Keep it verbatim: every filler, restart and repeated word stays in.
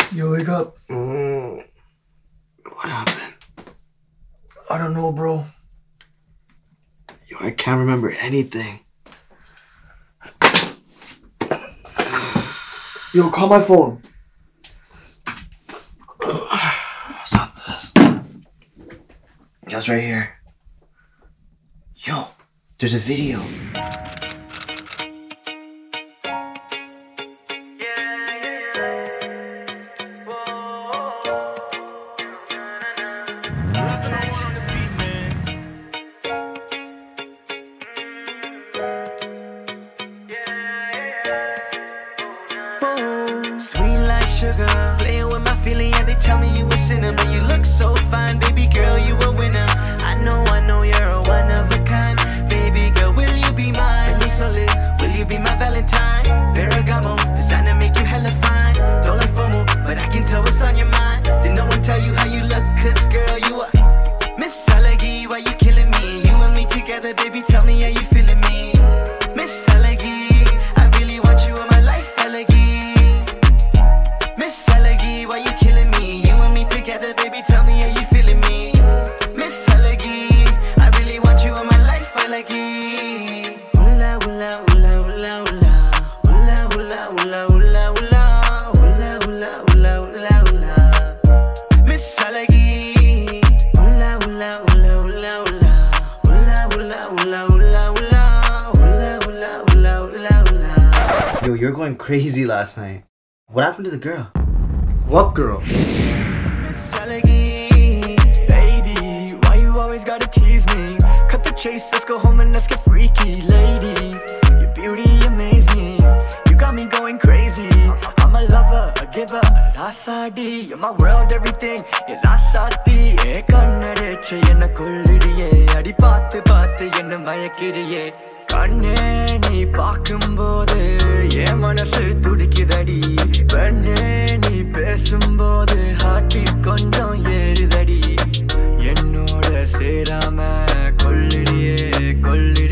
Yo, wake up. Mm. What happened? I don't know, bro. Yo, I can't remember anything. Yo, call my phone. What's on this? Yo, it's right here. Yo, there's a video. Sweet like sugar, playing with my feeling, yeah, they tell me you a sinner, but you look so fine, baby girl, you a winner. I know, I know you're a one of a kind, baby girl, will you be mine? Penne sollu, will you be my valentine? Ferragamo, designer make you hella fine. Don't like fomo, but I can tell what's on your mind. Did no one tell you how you look, cause girl, you a Miz.Azhagi, why you killing me? You and me together, baby, tell me how you feeling me. Miz.Azhagi, I really want you in my life, Azhagi. Miz.Azhagi, why you killing me? You and me together, baby, tell me how you feeling me. Miz.Azhagi, I really want you in my life, Azhagi. Ulla, Ulla, Ulla, Ulla, Ulla. Ulla, Ulla, Ulla, Ulla, Ulla. Ulla, Ulla, Ulla, Ulla, Ulla. Miz.Azhagi. Ulla, Ulla, Ulla, Ulla, Ulla. Ulla, Ulla, Ulla, Ulla, Ulla. Ulla, Ulla, Ulla, Ulla, Ulla. Yo, you're going crazy last night. What happened to the girl? What girl? Ms.Azhagi, baby, why you always gotta tease me? Cut the chase, let's go home and let's get freaky, lady. Your beauty amaze me. You got me going crazy. I'm a lover, a giver, a rasaththy. You're my world, everything. You're rasaththy. Eh, kannadiche enna kollidiye. Adi paathu paathu enna mayakiriye. Kanne nee paakumbodhu en manasu tudikidadi. Penne nee pesumbodhu heartbeat konjam yerudadi. Ennoda serama kollidiye kollidiye.